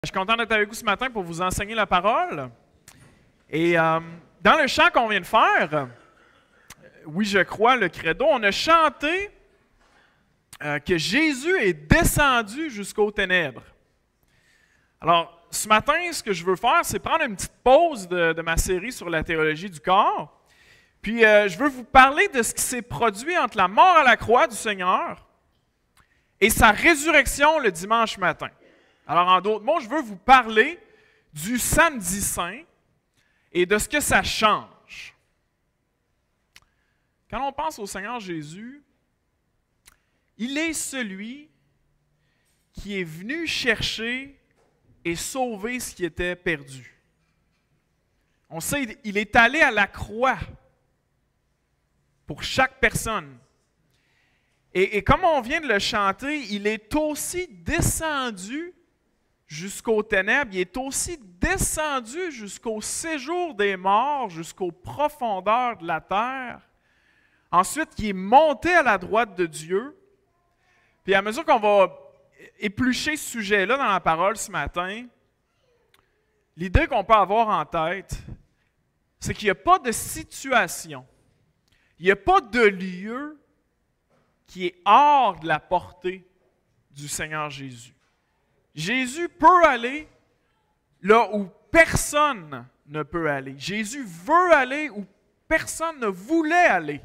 Je suis content d'être avec vous ce matin pour vous enseigner la parole. Et dans le chant qu'on vient de faire, oui, je crois, le credo, on a chanté que Jésus est descendu jusqu'aux ténèbres. Alors, ce matin, ce que je veux faire, c'est prendre une petite pause de ma série sur la théologie du corps. Puis, je veux vous parler de ce qui s'est produit entre la mort à la croix du Seigneur et sa résurrection le dimanche matin. Alors, en d'autres mots, je veux vous parler du samedi saint et de ce que ça change. Quand on pense au Seigneur Jésus, il est celui qui est venu chercher et sauver ce qui était perdu. On sait, il est allé à la croix pour chaque personne. Et comme on vient de le chanter, il est aussi descendu jusqu'aux ténèbres, il est aussi descendu jusqu'au séjour des morts, jusqu'aux profondeurs de la terre. Ensuite, il est monté à la droite de Dieu. Puis à mesure qu'on va éplucher ce sujet-là dans la parole ce matin, l'idée qu'on peut avoir en tête, c'est qu'il n'y a pas de situation, il n'y a pas de lieu qui est hors de la portée du Seigneur Jésus. Jésus peut aller là où personne ne peut aller. Jésus veut aller où personne ne voulait aller.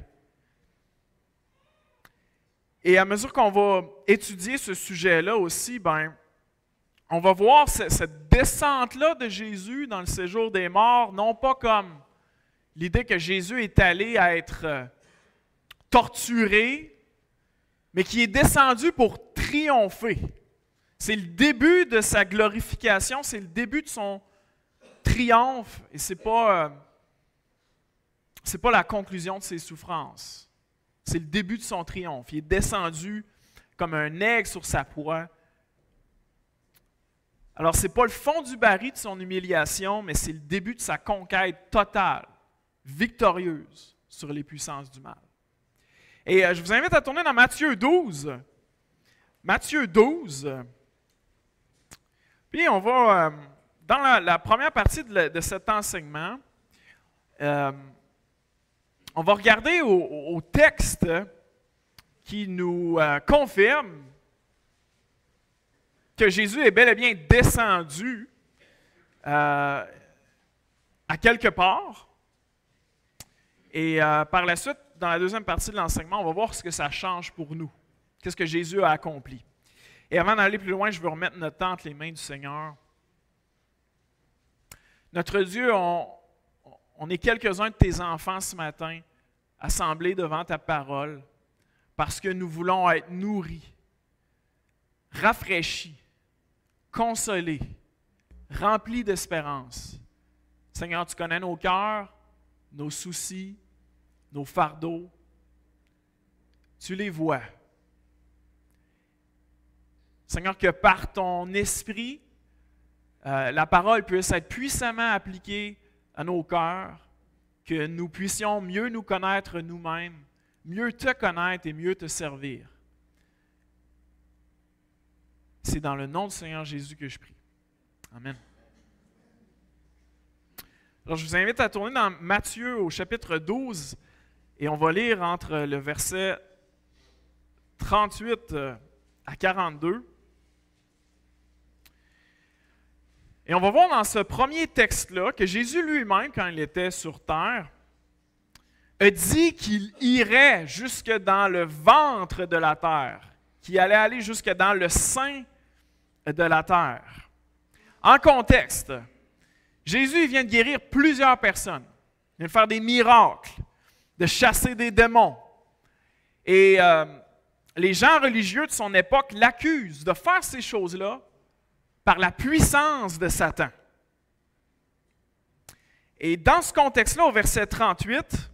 Et à mesure qu'on va étudier ce sujet-là aussi, on va voir cette descente-là de Jésus dans le séjour des morts, non pas comme l'idée que Jésus est allé à être torturé, mais qui est descendu pour triompher. C'est le début de sa glorification, c'est le début de son triomphe, et ce n'est pas la conclusion de ses souffrances. C'est le début de son triomphe. Il est descendu comme un aigle sur sa proie. Alors, ce n'est pas le fond du baril de son humiliation, mais c'est le début de sa conquête totale, victorieuse sur les puissances du mal. Et je vous invite à tourner dans Matthieu 12. Matthieu 12. Puis on va, dans la première partie de cet enseignement, on va regarder au texte qui nous confirme que Jésus est bel et bien descendu à quelque part. Et par la suite, dans la deuxième partie de l'enseignement, on va voir ce que ça change pour nous. Qu'est-ce que Jésus a accompli. Et avant d'aller plus loin, je veux remettre notre temps entre les mains du Seigneur. Notre Dieu, on est quelques-uns de tes enfants ce matin, assemblés devant ta parole, parce que nous voulons être nourris, rafraîchis, consolés, remplis d'espérance. Seigneur, tu connais nos cœurs, nos soucis, nos fardeaux. Tu les vois. Seigneur, que par ton esprit, la parole puisse être puissamment appliquée à nos cœurs, que nous puissions mieux nous connaître nous-mêmes, mieux te connaître et mieux te servir. C'est dans le nom du Seigneur Jésus que je prie. Amen. Alors, je vous invite à tourner dans Matthieu au chapitre 12 et on va lire entre le verset 38 à 42. Et on va voir dans ce premier texte-là que Jésus lui-même, quand il était sur terre, a dit qu'il irait jusque dans le ventre de la terre, qu'il allait aller jusque dans le sein de la terre. En contexte, Jésus il vient de guérir plusieurs personnes. Il vient de faire des miracles, de chasser des démons. Et les gens religieux de son époque l'accusent de faire ces choses-là par la puissance de Satan. Et dans ce contexte-là, au verset 38,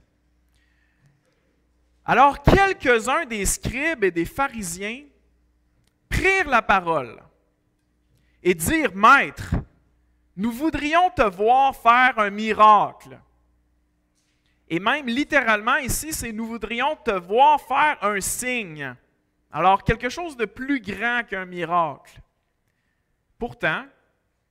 alors quelques-uns des scribes et des pharisiens prirent la parole et dirent, « Maître, nous voudrions te voir faire un miracle. » Et même littéralement ici, c'est « Nous voudrions te voir faire un signe. » Alors quelque chose de plus grand qu'un miracle. Pourtant,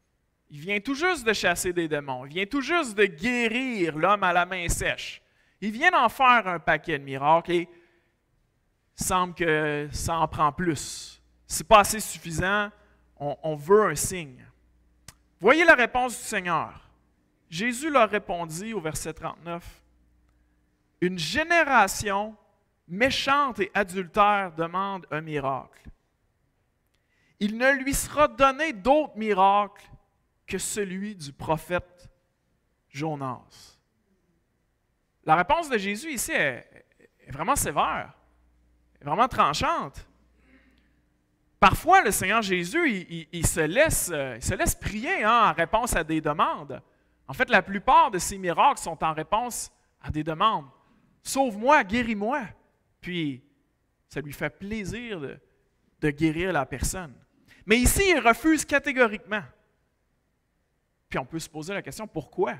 Il vient tout juste de chasser des démons. Il vient tout juste de guérir l'homme à la main sèche. Il vient d'en faire un paquet de miracles et il semble que ça en prend plus. Ce n'est pas assez suffisant. On veut un signe. Voyez la réponse du Seigneur. Jésus leur répondit au verset 39. « Une génération méchante et adultère demande un miracle. Il ne lui sera donné d'autre miracle que celui du prophète Jonas. » La réponse de Jésus ici est vraiment sévère, est vraiment tranchante. Parfois, le Seigneur Jésus, il se laisse prier en réponse à des demandes. En fait, la plupart de ses miracles sont en réponse à des demandes. « Sauve-moi, guéris-moi ». Puis, ça lui fait plaisir de guérir la personne. Mais ici, il refuse catégoriquement. Puis on peut se poser la question, pourquoi?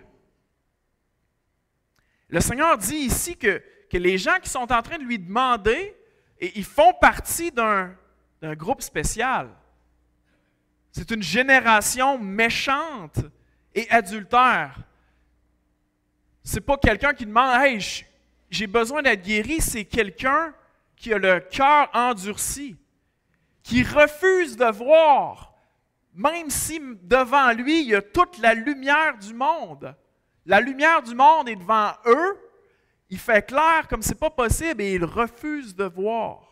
Le Seigneur dit ici que les gens qui sont en train de lui demander, et ils font partie d'un groupe spécial. C'est une génération méchante et adultère. C'est pas quelqu'un qui demande « Hey, j'ai besoin d'être guéri », c'est quelqu'un qui a le cœur endurci, qui refuse de voir, même si devant lui, il y a toute la lumière du monde. La lumière du monde est devant eux, il fait clair comme c'est pas possible et ils refusent de voir.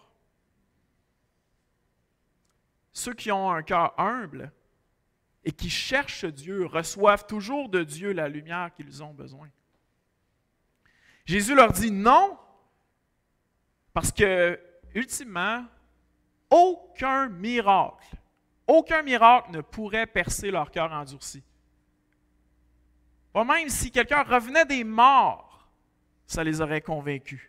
Ceux qui ont un cœur humble et qui cherchent Dieu reçoivent toujours de Dieu la lumière qu'ils ont besoin. Jésus leur dit non, parce que, ultimement, aucun miracle ne pourrait percer leur cœur endurci. Pas même si quelqu'un revenait des morts, ça les aurait convaincus.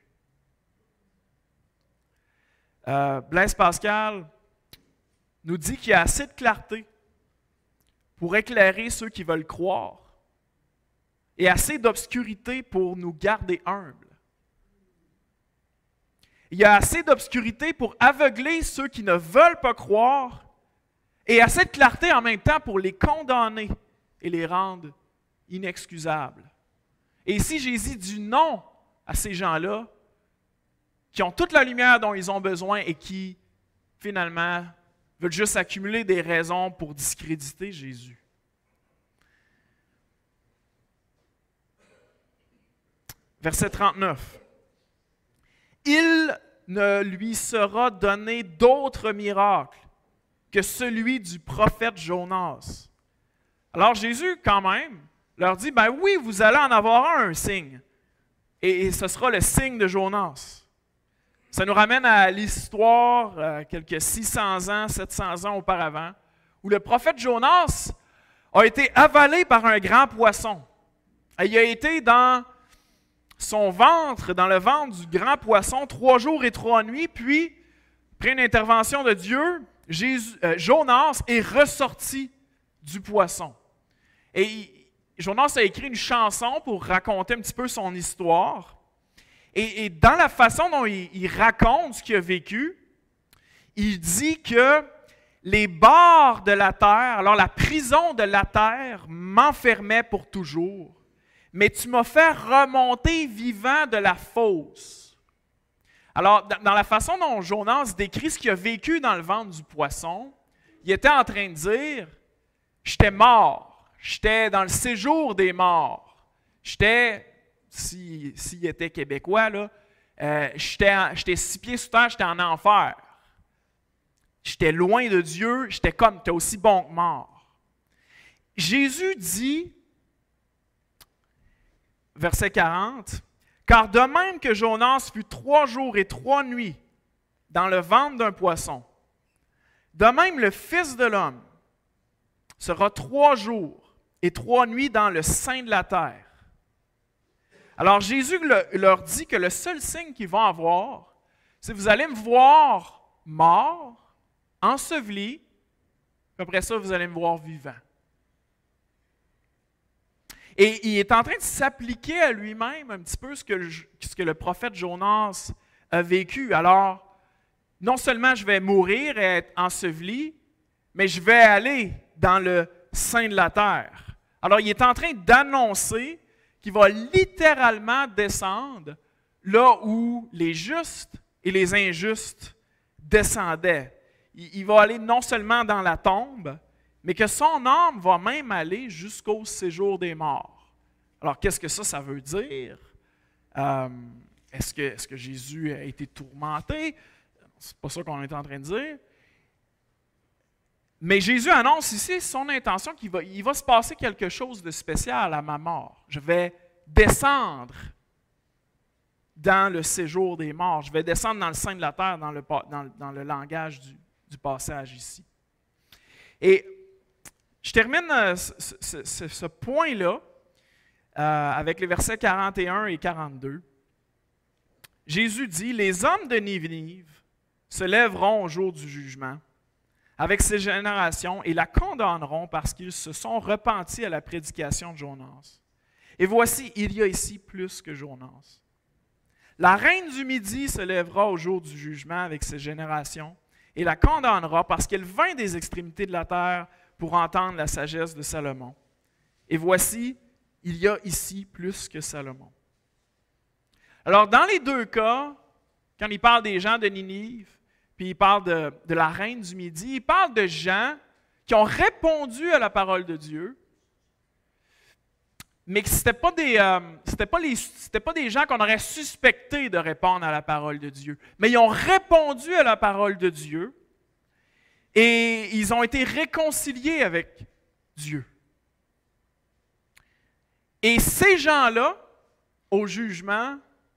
Blaise Pascal nous dit qu'il y a assez de clarté pour éclairer ceux qui veulent croire et assez d'obscurité pour nous garder humbles. Il y a assez d'obscurité pour aveugler ceux qui ne veulent pas croire et assez de clarté en même temps pour les condamner et les rendre inexcusables. Et ici, Jésus dit non à ces gens-là qui ont toute la lumière dont ils ont besoin et qui, finalement, veulent juste accumuler des raisons pour discréditer Jésus. Verset 39. « Il ne lui sera donné d'autre miracle que celui du prophète Jonas. » Alors Jésus, quand même, leur dit, « Ben oui, vous allez en avoir un signe, et ce sera le signe de Jonas. » Ça nous ramène à l'histoire, quelques 600 ans, 700 ans auparavant, où le prophète Jonas a été avalé par un grand poisson. Il a été dans son ventre, dans le ventre du grand poisson, 3 jours et 3 nuits, puis, après une intervention de Dieu, Jonas est ressorti du poisson. Et Jonas a écrit une chanson pour raconter un petit peu son histoire. Et dans la façon dont il raconte ce qu'il a vécu, il dit que les barres de la terre, alors la prison de la terre m'enfermait pour toujours, mais tu m'as fait remonter vivant de la fosse. Alors, dans la façon dont Jonas décrit ce qu'il a vécu dans le ventre du poisson, il était en train de dire « J'étais mort, j'étais dans le séjour des morts, j'étais... » S'il était québécois, là, j'étais 6 pieds sous terre, j'étais en enfer. J'étais loin de Dieu, j'étais comme, t'es aussi bon que mort. Jésus dit, verset 40, « Car de même que Jonas fut 3 jours et 3 nuits dans le ventre d'un poisson, de même le Fils de l'homme sera 3 jours et 3 nuits dans le sein de la terre. » Alors Jésus leur dit que le seul signe qu'ils vont avoir, c'est vous allez me voir mort, enseveli, puis après ça, vous allez me voir vivant. Et il est en train de s'appliquer à lui-même un petit peu ce que le prophète Jonas a vécu. Alors, non seulement je vais mourir et être enseveli, mais je vais aller dans le saint de la terre. Alors, il est en train d'annoncer qu'il va littéralement descendre là où les justes et les injustes descendaient. Il va aller non seulement dans la tombe, mais que son âme va même aller jusqu'au séjour des morts. Alors, qu'est-ce que ça veut dire? Est-ce que Jésus a été tourmenté? C'est pas ça qu'on est en train de dire. Mais Jésus annonce ici son intention qu'il va se passer quelque chose de spécial à ma mort. Je vais descendre dans le séjour des morts. Je vais descendre dans le sein de la terre, dans le langage du passage ici. Et je termine ce point-là avec les versets 41 et 42. Jésus dit, « Les hommes de Ninive se lèveront au jour du jugement avec ces générations et la condamneront parce qu'ils se sont repentis à la prédication de Jonas. Et voici, il y a ici plus que Jonas. La reine du Midi se lèvera au jour du jugement avec ces générations et la condamnera parce qu'elle vint des extrémités de la terre pour entendre la sagesse de Salomon. Et voici, il y a ici plus que Salomon. » Alors, dans les deux cas, quand il parle des gens de Ninive, puis il parle de la reine du Midi, il parle de gens qui ont répondu à la parole de Dieu, mais que ce n'étaient pas des gens qu'on aurait suspectés de répondre à la parole de Dieu. Mais ils ont répondu à la parole de Dieu et ils ont été réconciliés avec Dieu. Et ces gens-là, au jugement,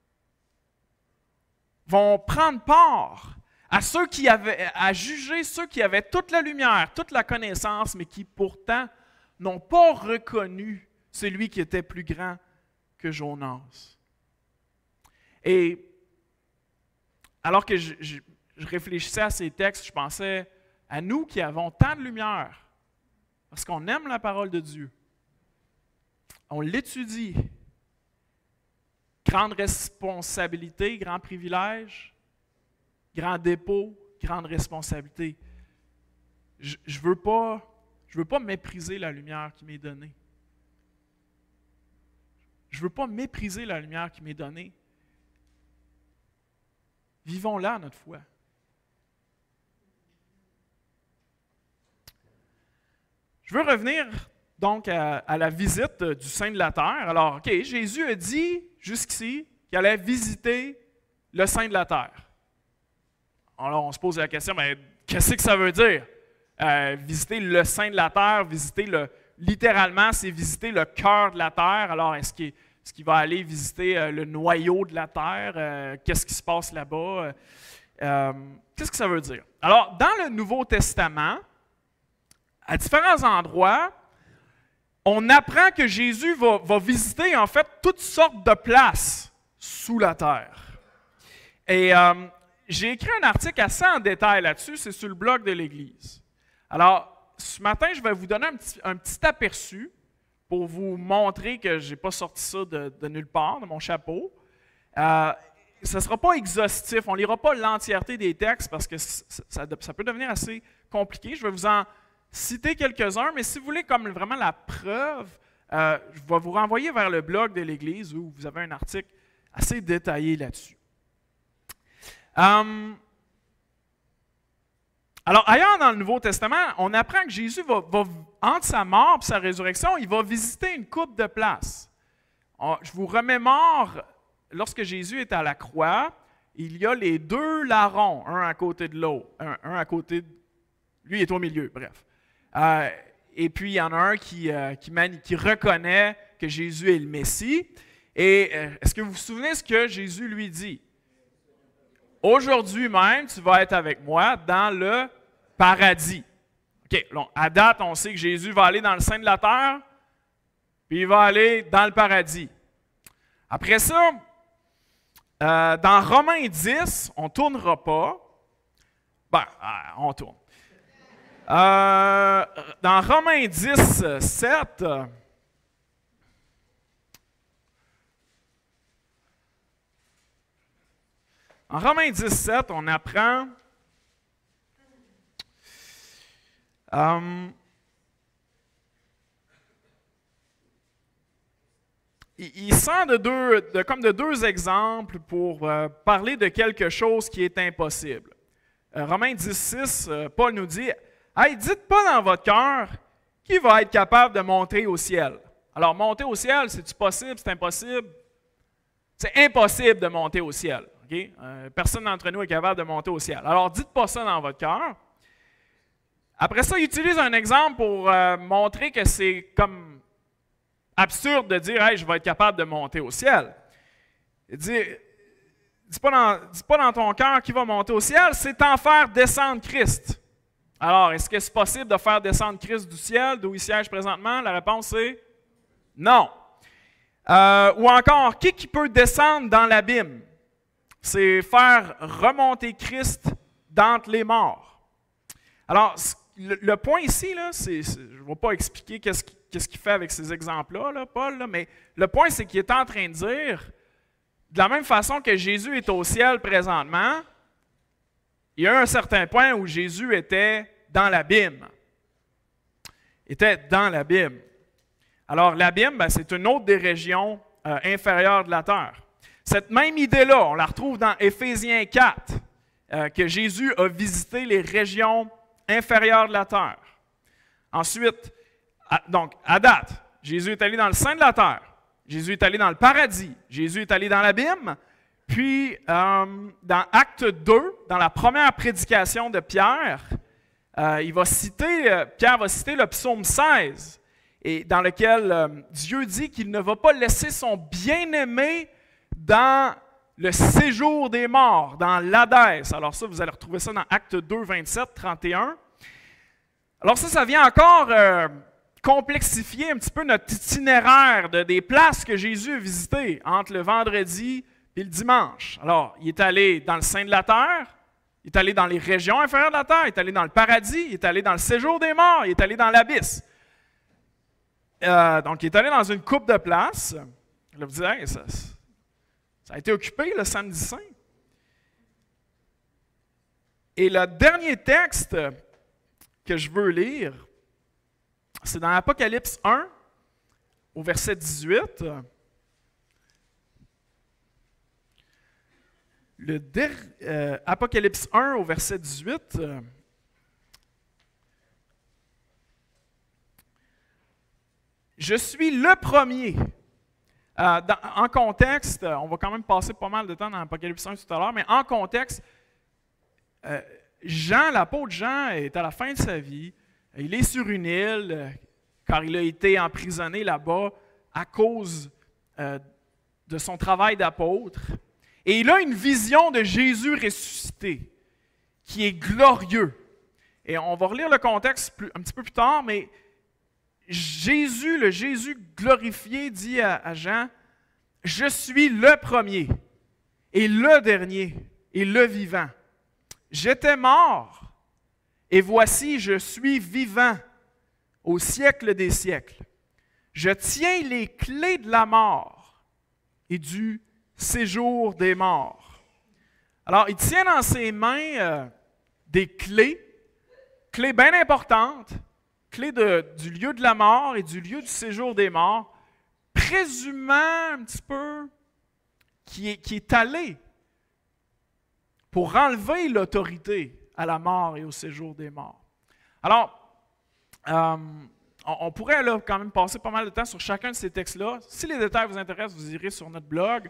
vont prendre part à juger ceux qui avaient toute la lumière, toute la connaissance, mais qui pourtant n'ont pas reconnu celui qui était plus grand que Jonas. Et alors que je réfléchissais à ces textes, je pensais à nous qui avons tant de lumière, parce qu'on aime la parole de Dieu. On l'étudie. Grande responsabilité, grand privilège, grand dépôt, grande responsabilité. Je ne veux pas mépriser la lumière qui m'est donnée. Je ne veux pas mépriser la lumière qui m'est donnée. Vivons-la, notre foi. Je veux revenir donc à la visite du sein de la terre. Alors, OK, Jésus a dit jusqu'ici qu'il allait visiter le sein de la terre. Alors, on se pose la question, mais qu'est-ce que ça veut dire? Visiter le sein de la terre, littéralement, c'est visiter le cœur de la terre. Alors, est-ce qu'il va aller visiter le noyau de la terre? Qu'est-ce qui se passe là-bas? Qu'est-ce que ça veut dire? Alors, dans le Nouveau Testament, à différents endroits, on apprend que Jésus va visiter, en fait, toutes sortes de places sous la terre. Et j'ai écrit un article assez en détail là-dessus, c'est sur le blog de l'Église. Alors, ce matin, je vais vous donner un petit aperçu pour vous montrer que je n'ai pas sorti ça de nulle part, de mon chapeau. Ce ne sera pas exhaustif, on ne lira pas l'entièreté des textes parce que ça peut devenir assez compliqué. Je vais vous en citer quelques-uns, mais si vous voulez comme vraiment la preuve, je vais vous renvoyer vers le blog de l'Église où vous avez un article assez détaillé là-dessus. Alors, ailleurs dans le Nouveau Testament, on apprend que Jésus entre sa mort et sa résurrection, il va visiter une couple de places. Je vous remémore, lorsque Jésus est à la croix, il y a les deux larrons, un à côté de l'autre, un à côté de... Lui est au milieu, bref. Et puis, il y en a un qui reconnaît que Jésus est le Messie. Et est-ce que vous vous souvenez ce que Jésus lui dit? Aujourd'hui même, tu vas être avec moi dans le paradis. OK, donc, à date, on sait que Jésus va aller dans le sein de la terre, puis il va aller dans le paradis. Après ça, dans Romains 10, on ne tournera pas. Ben, on tourne. Dans Romains 10, 7, en Romains 10, 7, on apprend il sort de deux exemples pour parler de quelque chose qui est impossible. Romains 10, 6, Paul nous dit « Hey, dites pas dans votre cœur qui va être capable de monter au ciel. » Alors, monter au ciel, c'est-tu possible, c'est impossible? C'est impossible de monter au ciel. Okay? Personne d'entre nous est capable de monter au ciel. Alors, dites pas ça dans votre cœur. Après ça, il utilise un exemple pour montrer que c'est comme absurde de dire « Hey, je vais être capable de monter au ciel. » Il dit « Dis pas dans ton cœur qui va monter au ciel, c'est en faire descendre Christ. » Alors, est-ce que c'est possible de faire descendre Christ du ciel, d'où il siège présentement? La réponse est non. Ou encore, qui peut descendre dans l'abîme? C'est faire remonter Christ d'entre les morts. Alors, le point ici, là, je ne vais pas expliquer qu'est-ce qu'il fait avec ces exemples-là, là, Paul, là, mais le point, c'est qu'il est en train de dire, de la même façon que Jésus est au ciel présentement, il y a un certain point où Jésus était dans l'abîme. Était dans l'abîme. Alors, l'abîme, c'est une autre des régions inférieures de la terre. Cette même idée-là, on la retrouve dans Éphésiens 4, que Jésus a visité les régions inférieures de la terre. Ensuite, donc, à date, Jésus est allé dans le sein de la terre. Jésus est allé dans le paradis. Jésus est allé dans l'abîme. Puis, dans Acte 2, dans la première prédication de Pierre, Pierre va citer le psaume 16, et dans lequel Dieu dit qu'il ne va pas laisser son bien-aimé dans le séjour des morts, dans l'Hadès. Alors ça, vous allez retrouver ça dans Acte 2, 27, 31. Alors ça vient encore complexifier un petit peu notre itinéraire des places que Jésus a visitées entre le vendredi et le dimanche. Alors, il est allé dans le sein de la terre, il est allé dans les régions inférieures de la terre, il est allé dans le paradis, il est allé dans le séjour des morts, il est allé dans l'abysse. Donc, il est allé dans une coupe de places. Là, vous dites, hey, ça a été occupé le samedi saint. Et le dernier texte que je veux lire, c'est dans Apocalypse 1, au verset 18. Apocalypse 1, au verset 18. Je suis le premier. En contexte, on va quand même passer pas mal de temps dans Apocalypse 1 tout à l'heure, mais en contexte, Jean, l'apôtre Jean, est à la fin de sa vie. Il est sur une île, car il a été emprisonné là-bas à cause de son travail d'apôtre. Et il a une vision de Jésus ressuscité, qui est glorieux. Et on va relire le contexte un petit peu plus tard, mais Jésus, le Jésus glorifié, dit à Jean, « Je suis le premier, et le dernier, et le vivant. J'étais mort, et voici, je suis vivant au siècle des siècles. Je tiens les clés de la mort et du séjour des morts. » Alors, il tient dans ses mains des clés bien importantes, clés du lieu de la mort et du lieu du séjour des morts, présumant un petit peu qui est allé pour enlever l'autorité à la mort et au séjour des morts. Alors, on pourrait là, quand même passer pas mal de temps sur chacun de ces textes-là. Si les détails vous intéressent, vous irez sur notre blog.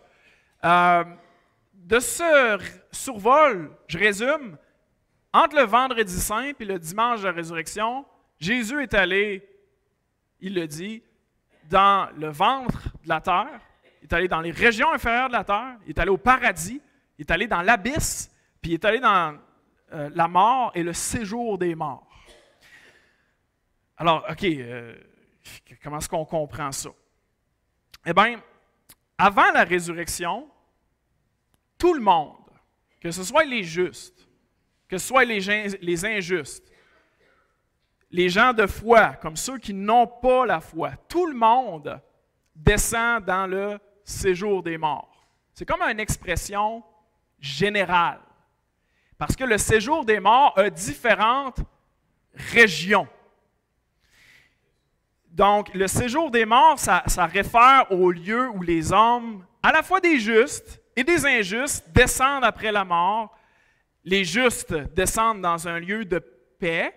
De ce survol, je résume, entre le vendredi saint et le dimanche de la résurrection, Jésus est allé, il le dit, dans le ventre de la terre, il est allé dans les régions inférieures de la terre, il est allé au paradis, il est allé dans l'abysse, puis il est allé dans la mort et le séjour des morts. Alors, OK, comment est-ce qu'on comprend ça? Eh bien, avant la résurrection, tout le monde, que ce soit les justes, que ce soit les injustes, les gens de foi, comme ceux qui n'ont pas la foi, tout le monde descend dans le séjour des morts. C'est comme une expression générale. Parce que le séjour des morts a différentes régions. Donc, le séjour des morts, ça réfère au lieu où les hommes, à la fois des justes et des injustes, descendent après la mort. Les justes descendent dans un lieu de paix,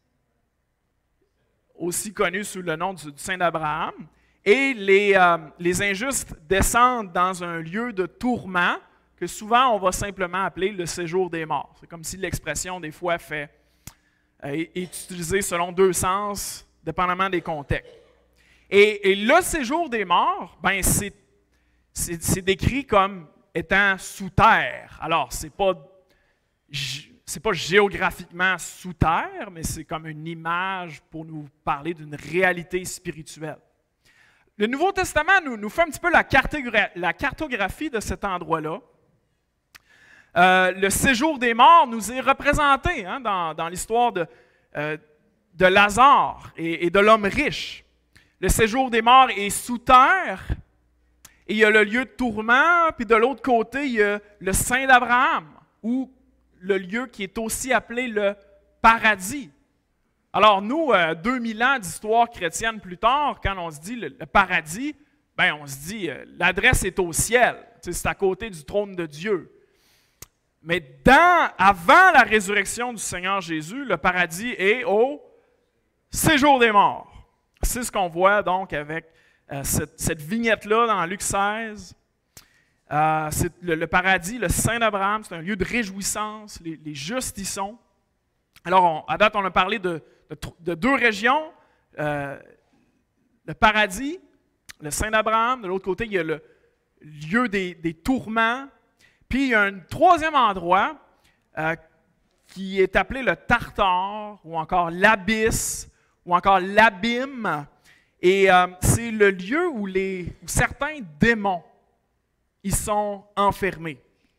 aussi connu sous le nom du Saint d'Abraham, et les injustes descendent dans un lieu de tourment que souvent on va simplement appeler le séjour des morts. C'est comme si l'expression des fois est utilisée selon deux sens, dépendamment des contextes. Et le séjour des morts, ben c'est décrit comme étant sous terre. Alors, c'est pas géographiquement sous terre, mais c'est comme une image pour nous parler d'une réalité spirituelle. Le Nouveau Testament nous fait un petit peu la cartographie de cet endroit-là. Le séjour des morts nous est représenté dans l'histoire de Lazare et de l'homme riche. Le séjour des morts est sous terre, et il y a le lieu de tourment, puis de l'autre côté, il y a le Saint d'Abraham, ou le lieu qui est aussi appelé le paradis. Alors nous, 2000 ans d'histoire chrétienne plus tard, quand on se dit le paradis, ben on se dit l'adresse est au ciel, c'est à côté du trône de Dieu. Mais avant la résurrection du Seigneur Jésus, le paradis est au séjour des morts. C'est ce qu'on voit donc avec cette vignette-là dans Luc 16. C'est le paradis, le Saint d'Abraham, c'est un lieu de réjouissance, les justes y sont. Alors, à date, on a parlé de deux régions, le paradis, le Saint d'Abraham, de l'autre côté, il y a le lieu des tourments, puis il y a un troisième endroit qui est appelé le Tartare, ou encore l'abysse, ou encore l'abîme, et c'est le lieu où certains démons ils sont enfermés.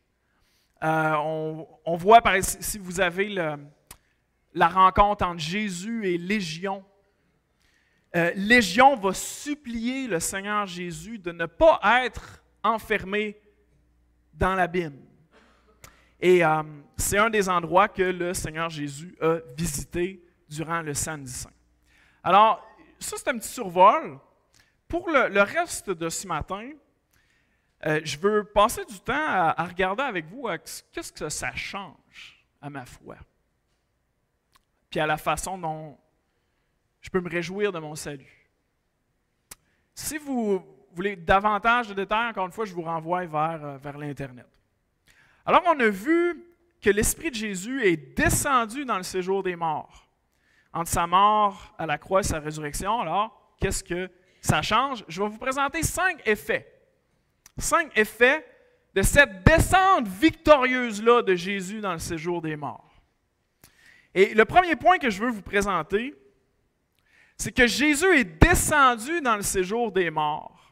On voit, si vous avez la rencontre entre Jésus et Légion, Légion va supplier le Seigneur Jésus de ne pas être enfermé dans l'abîme. Et c'est un des endroits que le Seigneur Jésus a visité durant le Samedi Saint. Alors, ça c'est un petit survol. Pour le reste de ce matin, je veux passer du temps à regarder avec vous qu'est-ce que ça change à ma foi, puis à la façon dont je peux me réjouir de mon salut. Si vous voulez davantage de détails, encore une fois, je vous renvoie vers l'Internet. Alors, on a vu que l'Esprit de Jésus est descendu dans le séjour des morts. Entre sa mort à la croix et sa résurrection, alors, qu'est-ce que ça change? Je vais vous présenter 5 effets. 5 effets de cette descente victorieuse-là de Jésus dans le séjour des morts. Et le premier point que je veux vous présenter, c'est que Jésus est descendu dans le séjour des morts.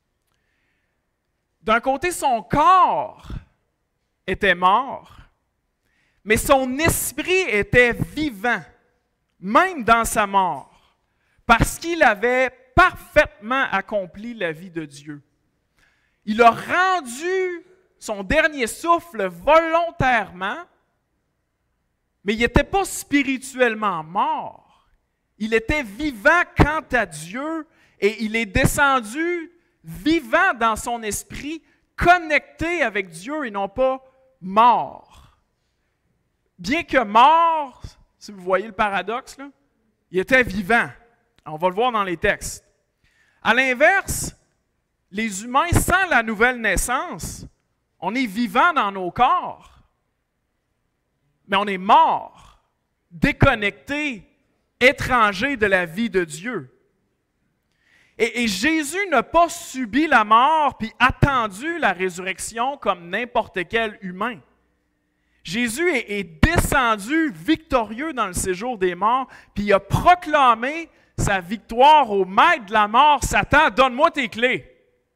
D'un côté, son corps était mort, mais son esprit était vivant, même dans sa mort, parce qu'il avait parfaitement accompli la vie de Dieu. Il a rendu son dernier souffle volontairement, mais il n'était pas spirituellement mort. Il était vivant quant à Dieu et il est descendu vivant dans son esprit, connecté avec Dieu et non pas mort. Bien que mort, si vous voyez le paradoxe, là, il était vivant. On va le voir dans les textes. À l'inverse, les humains, sans la nouvelle naissance, on est vivant dans nos corps, mais on est mort, déconnecté, étranger de la vie de Dieu. Et Jésus n'a pas subi la mort puis attendu la résurrection comme n'importe quel humain. Jésus est descendu victorieux dans le séjour des morts, puis il a proclamé sa victoire au maître de la mort. Satan, donne-moi tes clés.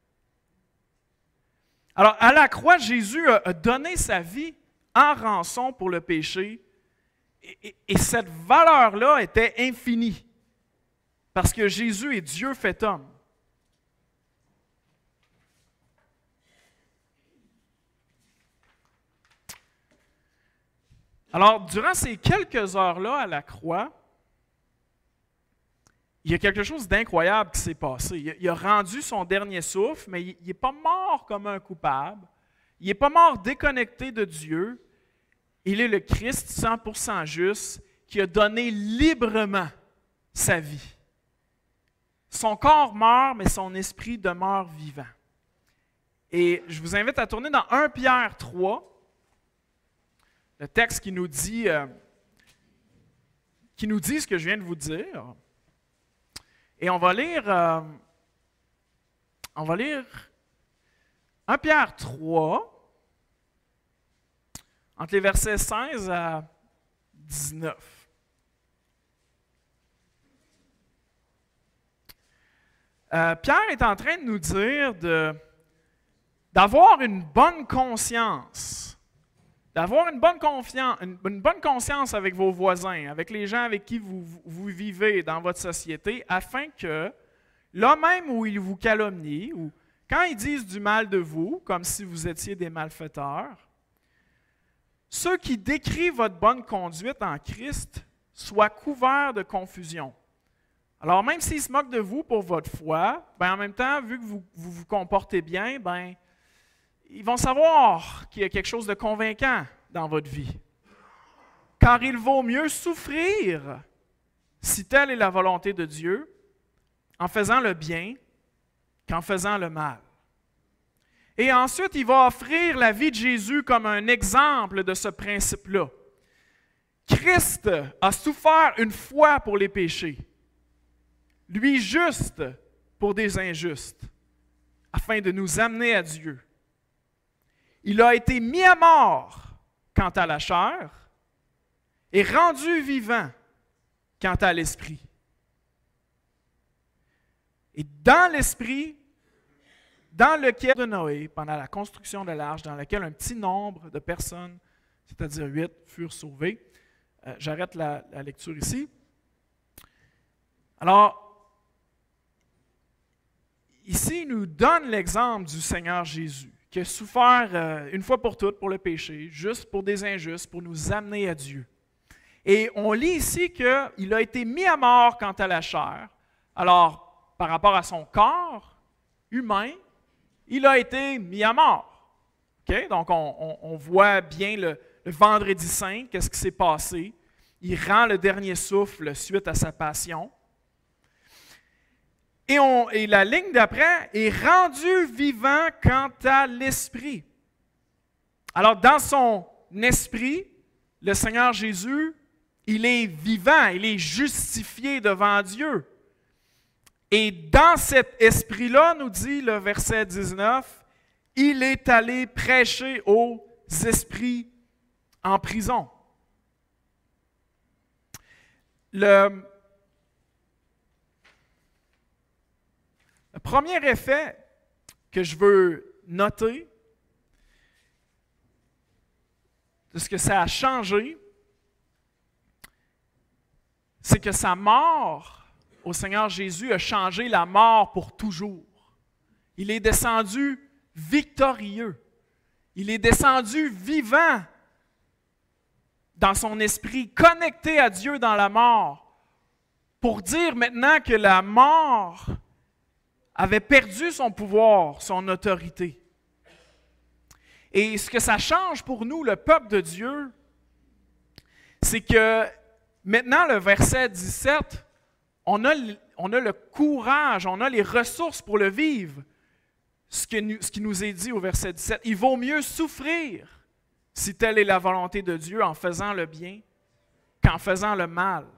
Alors, à la croix, Jésus a donné sa vie en rançon pour le péché, et cette valeur-là était infinie, parce que Jésus est Dieu fait homme. Alors, durant ces quelques heures-là à la croix, il y a quelque chose d'incroyable qui s'est passé. Il a rendu son dernier souffle, mais il n'est pas mort comme un coupable. Il n'est pas mort déconnecté de Dieu. Il est le Christ 100% juste qui a donné librement sa vie. Son corps meurt, mais son esprit demeure vivant. Et je vous invite à tourner dans 1 Pierre 3, le texte qui nous dit ce que je viens de vous dire. Et on va lire 1 Pierre 3, entre les versets 16 à 19. Pierre est en train de nous dire d'avoir une bonne conscience, d'avoir une bonne conscience avec vos voisins, avec les gens avec qui vous vivez dans votre société, afin que, là même où ils vous calomnient, ou quand ils disent du mal de vous, comme si vous étiez des malfaiteurs, ceux qui décrivent votre bonne conduite en Christ soient couverts de confusion. Alors, même s'ils se moquent de vous pour votre foi, en même temps, vu que vous vous comportez bien, ils vont savoir qu'il y a quelque chose de convaincant dans votre vie. Car il vaut mieux souffrir, si telle est la volonté de Dieu, en faisant le bien qu'en faisant le mal. Et ensuite, il va offrir la vie de Jésus comme un exemple de ce principe-là. Christ a souffert une fois pour les péchés, lui juste pour des injustes, afin de nous amener à Dieu. Il a été mis à mort quant à la chair et rendu vivant quant à l'esprit. Et dans l'esprit, dans lequel de Noé, pendant la construction de l'arche, dans laquelle un petit nombre de personnes, c'est-à-dire 8, furent sauvées. J'arrête la lecture ici. Alors, ici, il nous donne l'exemple du Seigneur Jésus, qui a souffert une fois pour toutes pour le péché, juste pour des injustes, pour nous amener à Dieu. Et on lit ici qu'il a été mis à mort quant à la chair. Alors, par rapport à son corps humain, il a été mis à mort. Okay? Donc, on voit bien le vendredi saint, qu'est-ce qui s'est passé. Il rend le dernier souffle suite à sa passion. Et la ligne d'après est rendu vivant quant à l'esprit. Alors, dans son esprit, le Seigneur Jésus, il est vivant, il est justifié devant Dieu. Et dans cet esprit-là, nous dit le verset 19, il est allé prêcher aux esprits en prison. Le premier effet que je veux noter de ce que ça a changé, c'est que sa mort au Seigneur Jésus a changé la mort pour toujours. Il est descendu victorieux. Il est descendu vivant dans son esprit, connecté à Dieu dans la mort, pour dire maintenant que la mort avait perdu son pouvoir, son autorité. Et ce que ça change pour nous, le peuple de Dieu, c'est que maintenant, le verset 17, on a le courage, on a les ressources pour le vivre. Ce qui nous est dit au verset 17, il vaut mieux souffrir, si telle est la volonté de Dieu, en faisant le bien qu'en faisant le mal.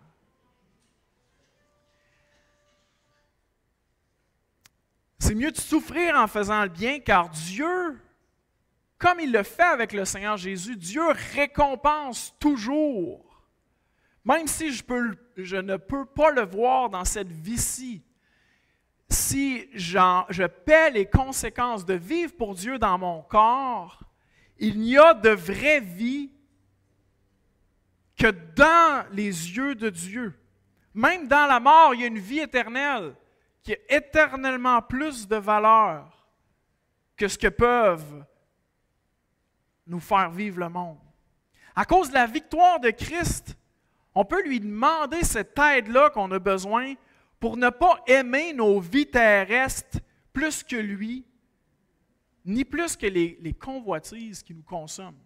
C'est mieux de souffrir en faisant le bien, car Dieu, comme il le fait avec le Seigneur Jésus, Dieu récompense toujours. Même si je ne peux pas le voir dans cette vie-ci, si je paie les conséquences de vivre pour Dieu dans mon corps, il n'y a de vraie vie que dans les yeux de Dieu. Même dans la mort, il y a une vie éternelle qui a éternellement plus de valeur que ce que peuvent nous faire vivre le monde. À cause de la victoire de Christ, on peut lui demander cette aide-là qu'on a besoin pour ne pas aimer nos vies terrestres plus que lui, ni plus que les convoitises qui nous consomment.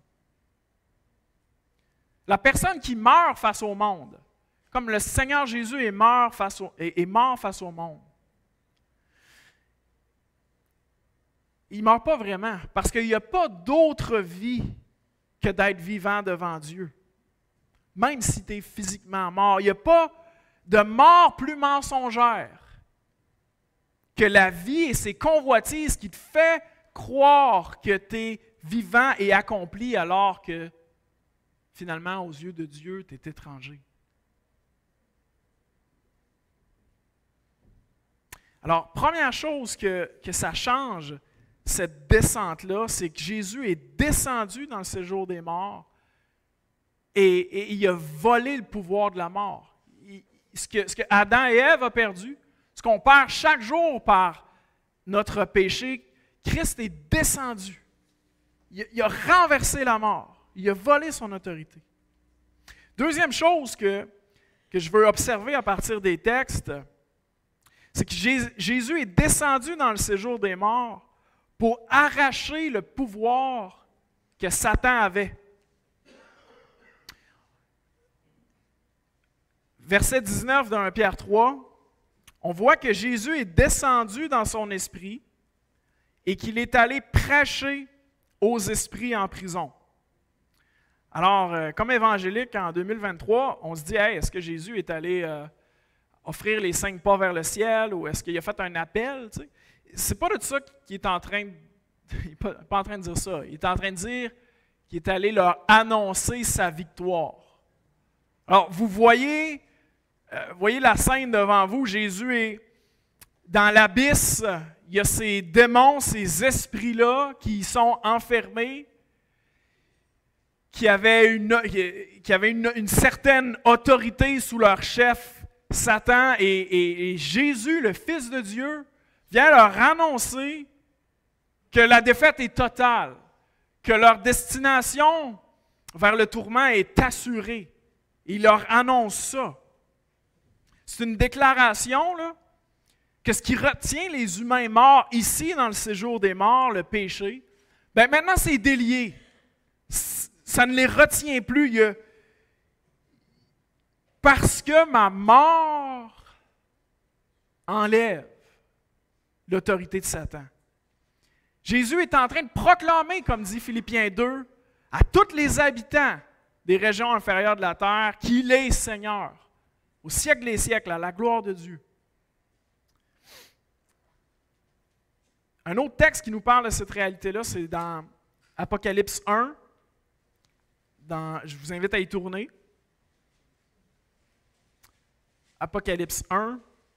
La personne qui meurt face au monde, comme le Seigneur Jésus est mort face au monde, il ne meurt pas vraiment, parce qu'il n'y a pas d'autre vie que d'être vivant devant Dieu. Même si tu es physiquement mort, il n'y a pas de mort plus mensongère que la vie et ses convoitises qui te fait croire que tu es vivant et accompli alors que finalement, aux yeux de Dieu, tu es étranger. Alors, première chose que ça change, cette descente-là, c'est que Jésus est descendu dans le séjour des morts et il a volé le pouvoir de la mort. Ce que Adam et Ève ont perdu, ce qu'on perd chaque jour par notre péché, Christ est descendu. Il a renversé la mort. Il a volé son autorité. Deuxième chose que je veux observer à partir des textes, c'est que Jésus est descendu dans le séjour des morts pour arracher le pouvoir que Satan avait. Verset 19 de 1 Pierre 3, on voit que Jésus est descendu dans son esprit et qu'il est allé prêcher aux esprits en prison. Alors, comme évangélique en 2023, on se dit, hey, est-ce que Jésus est allé offrir les 5 pas vers le ciel ou est-ce qu'il a fait un appel? Tu sais? C'est pas de ça qu'il est en train de... Il n'est pas en train de dire ça. Il est en train de dire qu'il est allé leur annoncer sa victoire. Alors, vous voyez la scène devant vous. Jésus est dans l'abysse. Il y a ces démons, ces esprits-là qui sont enfermés, qui avaient une certaine autorité sous leur chef, Satan, et Jésus, le Fils de Dieu, vient leur annoncer que la défaite est totale, que leur destination vers le tourment est assurée. Il leur annonce ça. C'est une déclaration, là, que ce qui retient les humains morts ici, dans le séjour des morts, le péché, bien maintenant c'est délié. Ça ne les retient plus. Parce que ma mort enlève l'autorité de Satan. Jésus est en train de proclamer, comme dit Philippiens 2, à tous les habitants des régions inférieures de la terre qu'il est Seigneur, au siècle des siècles, à la gloire de Dieu. Un autre texte qui nous parle de cette réalité-là, c'est dans Apocalypse 1. Je vous invite à y tourner. Apocalypse 1.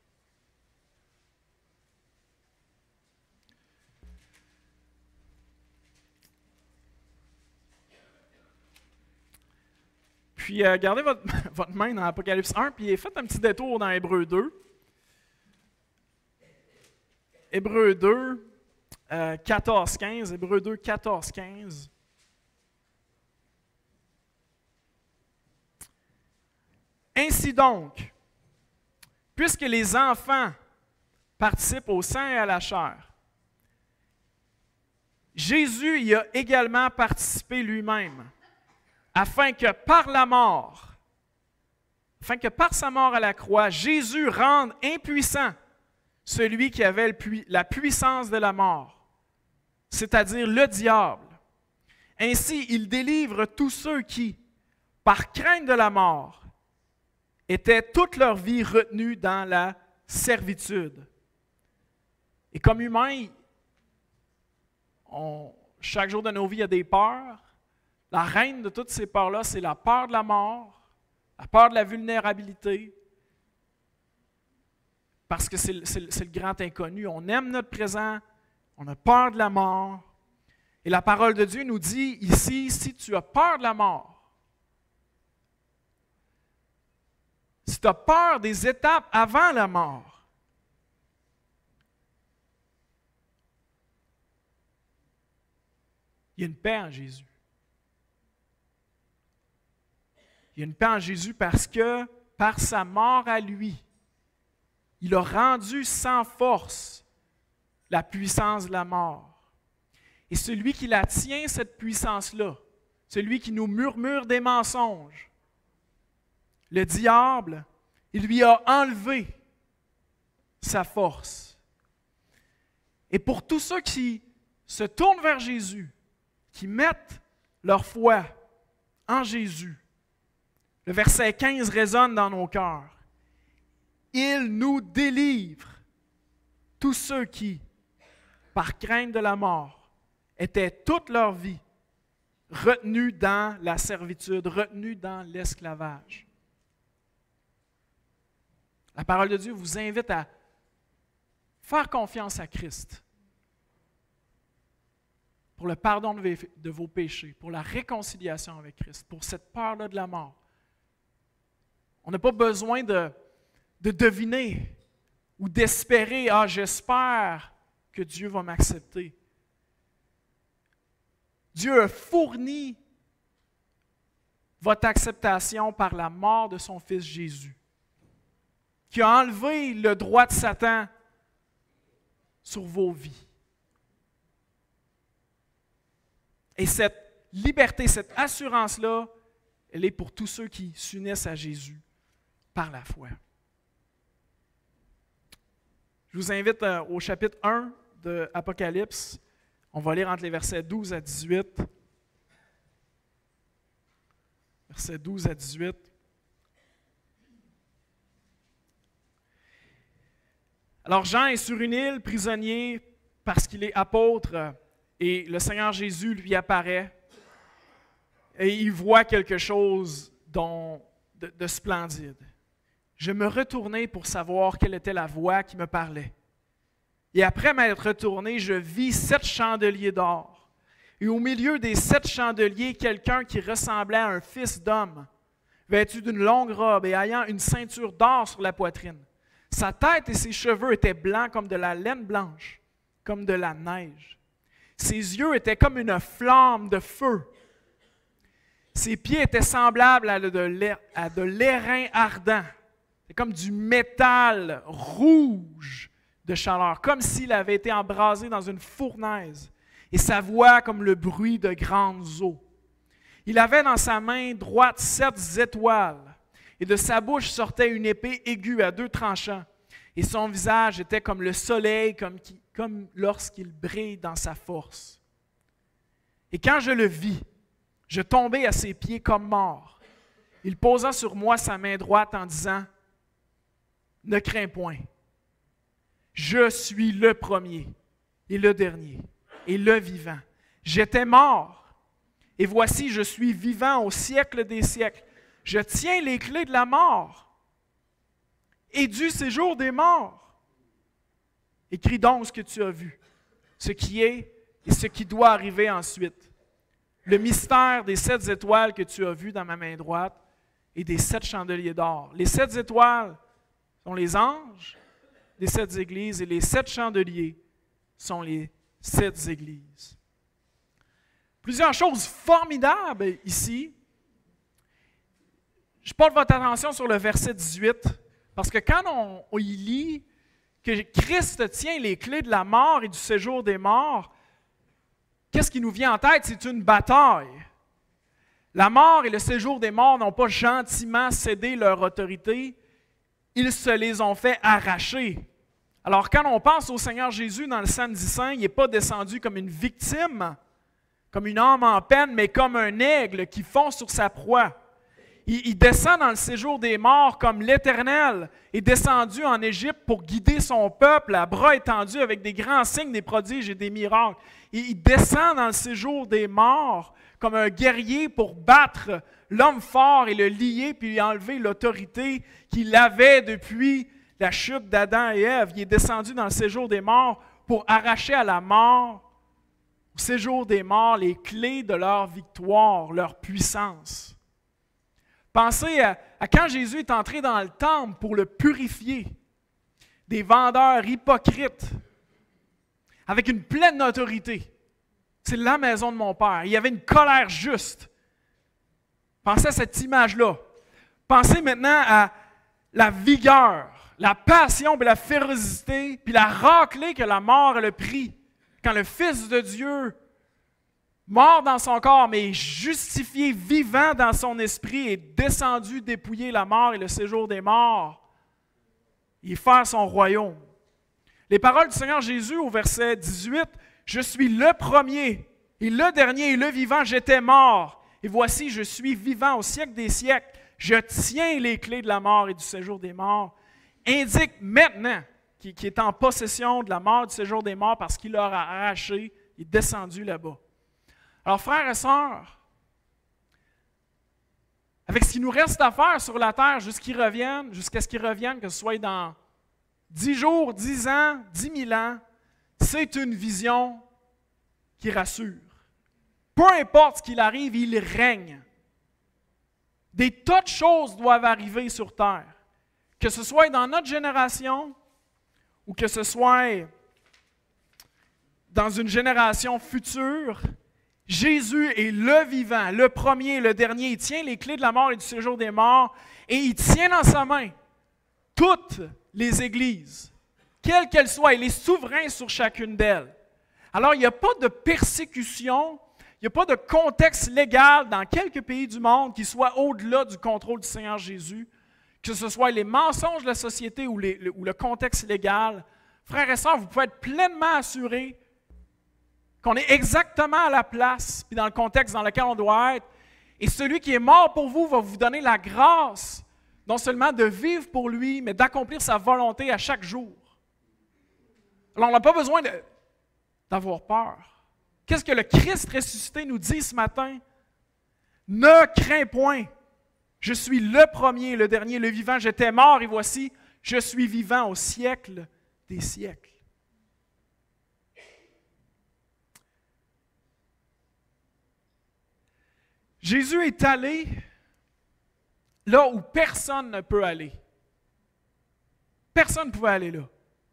Puis, gardez votre main dans Apocalypse 1, puis faites un petit détour dans Hébreux 2. Hébreux 2, 14-15. Hébreux 2, 14-15. Ainsi donc, puisque les enfants participent au sang et à la chair, Jésus y a également participé lui-même, afin que par sa mort à la croix, Jésus rende impuissant celui qui avait la puissance de la mort, c'est-à-dire le diable. Ainsi, il délivre tous ceux qui, par crainte de la mort, étaient toute leur vie retenus dans la servitude. Et comme humains, chaque jour de nos vies, il y a des peurs. La reine de toutes ces peurs-là, c'est la peur de la mort, la peur de la vulnérabilité, parce que c'est le grand inconnu. On aime notre présent, on a peur de la mort. Et la parole de Dieu nous dit ici, si tu as peur de la mort, si tu as peur des étapes avant la mort, il y a une paix en Jésus. Il y a une paix en Jésus parce que, par sa mort à lui, Il a rendu sans force la puissance de la mort. Et celui qui la tient, cette puissance-là, celui qui nous murmure des mensonges, le diable, il lui a enlevé sa force. Et pour tous ceux qui se tournent vers Jésus, qui mettent leur foi en Jésus, le verset 15 résonne dans nos cœurs. Il nous délivre, tous ceux qui, par crainte de la mort, étaient toute leur vie retenus dans la servitude, retenus dans l'esclavage. La parole de Dieu vous invite à faire confiance à Christ pour le pardon de vos péchés, pour la réconciliation avec Christ, pour cette peur-là de la mort. On n'a pas besoin de deviner ou d'espérer « Ah, j'espère que Dieu va m'accepter ». Dieu a fourni votre acceptation par la mort de son Fils Jésus, qui a enlevé le droit de Satan sur vos vies. Et cette liberté, cette assurance-là, elle est pour tous ceux qui s'unissent à Jésus par la foi. Je vous invite au chapitre 1 de Apocalypse. On va lire entre les versets 12 à 18. Versets 12 à 18. Alors Jean est sur une île, prisonnier, parce qu'il est apôtre, et le Seigneur Jésus lui apparaît, et il voit quelque chose de splendide. Je me retournai pour savoir quelle était la voix qui me parlait. Et après m'être retourné, je vis 7 chandeliers d'or. Et au milieu des 7 chandeliers, quelqu'un qui ressemblait à un fils d'homme, vêtu d'une longue robe et ayant une ceinture d'or sur la poitrine. Sa tête et ses cheveux étaient blancs comme de la laine blanche, comme de la neige. Ses yeux étaient comme une flamme de feu. Ses pieds étaient semblables à de l'airain ardent. C'est comme du métal rouge de chaleur, comme s'il avait été embrasé dans une fournaise, et sa voix comme le bruit de grandes eaux. Il avait dans sa main droite 7 étoiles, et de sa bouche sortait une épée aiguë à 2 tranchants, et son visage était comme le soleil, comme lorsqu'il brille dans sa force. Et quand je le vis, je tombai à ses pieds comme mort. Il posa sur moi sa main droite en disant, « Ne crains point. Je suis le premier et le dernier et le vivant. J'étais mort, et voici, je suis vivant au siècle des siècles. Je tiens les clés de la mort et du séjour des morts. Écris donc ce que tu as vu, ce qui est et ce qui doit arriver ensuite. Le mystère des 7 étoiles que tu as vues dans ma main droite et des 7 chandeliers d'or. Les 7 étoiles sont les anges des 7 églises et les 7 chandeliers sont les 7 églises. Plusieurs choses formidables ici. Je porte votre attention sur le verset 18, parce que quand on y lit que Christ tient les clés de la mort et du séjour des morts, qu'est-ce qui nous vient en tête? C'est une bataille. La mort et le séjour des morts n'ont pas gentiment cédé leur autorité, ils se les ont fait arracher. Alors quand on pense au Seigneur Jésus dans le Samedi Saint, il n'est pas descendu comme une victime, comme une âme en peine, mais comme un aigle qui fond sur sa proie. Il descend dans le séjour des morts comme l'Éternel est descendu en Égypte pour guider son peuple à bras étendus avec des grands signes, des prodiges et des miracles. Il descend dans le séjour des morts comme un guerrier pour battre l'homme fort et le lier puis lui enlever l'autorité qu'il avait depuis la chute d'Adam et Ève. Il est descendu dans le séjour des morts pour arracher à la mort, au séjour des morts, les clés de leur victoire, leur puissance. Pensez à quand Jésus est entré dans le temple pour le purifier, des vendeurs hypocrites, avec une pleine autorité. C'est la maison de mon Père. Il y avait une colère juste. Pensez à cette image-là. Pensez maintenant à la vigueur la passion, puis la férocité, puis la raclée que la mort a pris. Quand le Fils de Dieu, mort dans son corps, mais justifié, vivant dans son esprit, est descendu dépouiller la mort et le séjour des morts, et faire son royaume. Les paroles du Seigneur Jésus au verset 18, « Je suis le premier et le dernier et le vivant, j'étais mort, et voici, je suis vivant au siècle des siècles, je tiens les clés de la mort et du séjour des morts. » Indique maintenant qu'il est en possession de la mort et du séjour des morts parce qu'il leur a arraché, il est descendu là-bas. Alors, frères et sœurs, avec ce qu'il nous reste à faire sur la terre jusqu'à ce qu'ils reviennent, que ce soit dans 10 jours, 10 ans, 10 000 ans, c'est une vision qui rassure. Peu importe ce qu'il arrive, il règne. Des tas de choses doivent arriver sur terre. Que ce soit dans notre génération ou que ce soit dans une génération future, Jésus est le vivant, le premier, le dernier. Il tient les clés de la mort et du séjour des morts et il tient dans sa main toutes les églises, quelles qu'elles soient. Il est souverain sur chacune d'elles. Alors, il n'y a pas de persécution, il n'y a pas de contexte légal dans quelques pays du monde qui soit au-delà du contrôle du Seigneur Jésus, que ce soit les mensonges de la société ou le contexte légal. Frères et sœurs, vous pouvez être pleinement assurés qu'on est exactement à la place et dans le contexte dans lequel on doit être. Et celui qui est mort pour vous va vous donner la grâce, non seulement de vivre pour lui, mais d'accomplir sa volonté à chaque jour. Alors, on n'a pas besoin d'avoir peur. Qu'est-ce que le Christ ressuscité nous dit ce matin? Ne crains point. Je suis le premier, le dernier, le vivant. J'étais mort et voici, je suis vivant au siècle des siècles. Jésus est allé là où personne ne peut aller. Personne ne pouvait aller là.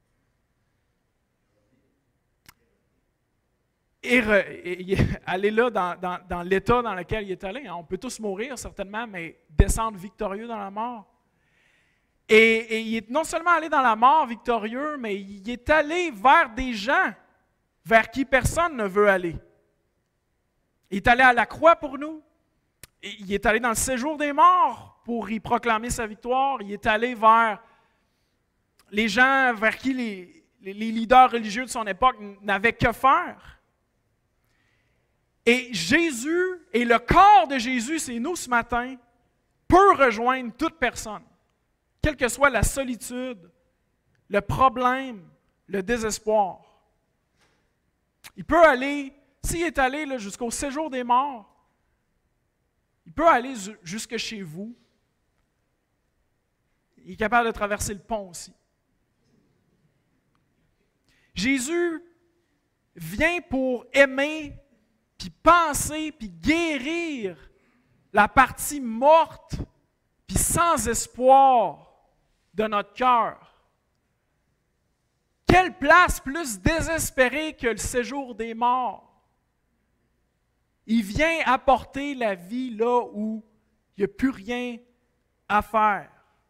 Et aller là dans l'état dans lequel il est allé. On peut tous mourir certainement, mais descendre victorieux dans la mort. Et il est non seulement allé dans la mort victorieux, mais il est allé vers des gens vers qui personne ne veut aller. Il est allé à la croix pour nous. Il est allé dans le séjour des morts pour y proclamer sa victoire. Il est allé vers les gens vers qui les leaders religieux de son époque n'avaient que faire. Et Jésus, et le corps de Jésus, c'est nous ce matin, peut rejoindre toute personne, quelle que soit la solitude, le problème, le désespoir. Il peut aller, s'il est allé là, jusqu'au séjour des morts, il peut aller jusque chez vous. Il est capable de traverser le pont aussi. Jésus vient pour aimer, puis penser, puis guérir la partie morte, puis sans espoir de notre cœur. Quelle place plus désespérée que le séjour des morts? Il vient apporter la vie là où il n'y a plus rien à faire.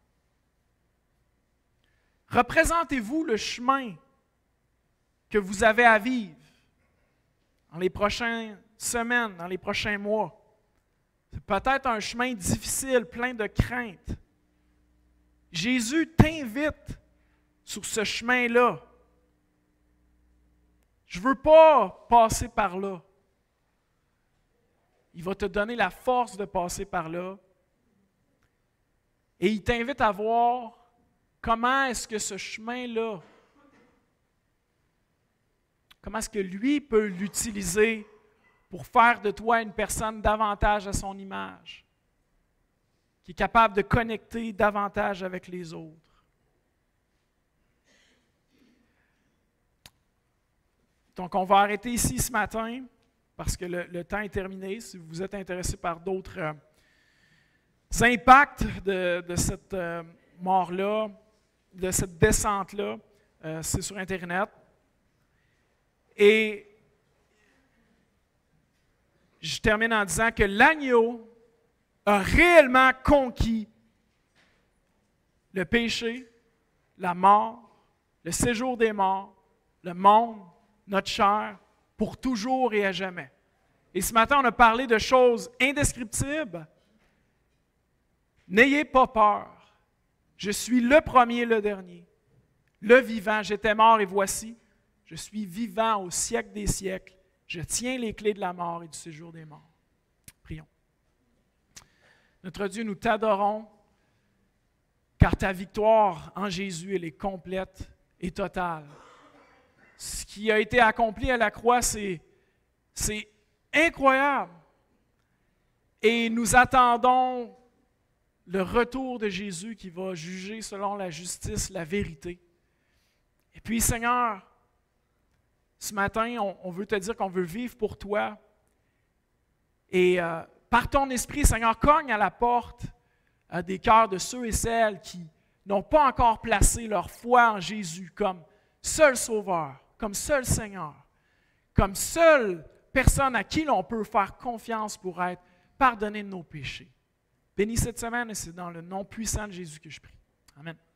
Représentez-vous le chemin que vous avez à vivre dans les prochaines semaines, dans les prochains mois. C'est peut-être un chemin difficile, plein de craintes. Jésus t'invite sur ce chemin-là. Je ne veux pas passer par là. Il va te donner la force de passer par là. Et il t'invite à voir comment est-ce que ce chemin-là, comment est-ce que lui peut l'utiliser pour faire de toi une personne davantage à son image, qui est capable de connecter davantage avec les autres. Donc, on va arrêter ici ce matin, parce que le temps est terminé. Si vous êtes intéressé par d'autres impacts de cette mort-là, de cette descente-là, c'est sur Internet. Et je termine en disant que l'agneau a réellement conquis le péché, la mort, le séjour des morts, le monde, notre chair, pour toujours et à jamais. Et ce matin, on a parlé de choses indescriptibles. N'ayez pas peur. Je suis le premier et le dernier, le vivant. J'étais mort et voici, je suis vivant au siècle des siècles. Je tiens les clés de la mort et du séjour des morts. Prions. Notre Dieu, nous t'adorons, car ta victoire en Jésus, elle est complète et totale. Ce qui a été accompli à la croix, c'est incroyable. Et nous attendons le retour de Jésus qui va juger selon la justice, la vérité. Et puis, Seigneur, ce matin, on veut te dire qu'on veut vivre pour toi. Et par ton esprit, Seigneur, cogne à la porte des cœurs de ceux et celles qui n'ont pas encore placé leur foi en Jésus comme seul Sauveur, comme seul Seigneur, comme seule personne à qui l'on peut faire confiance pour être pardonné de nos péchés. Bénis cette semaine et c'est dans le nom puissant de Jésus que je prie. Amen.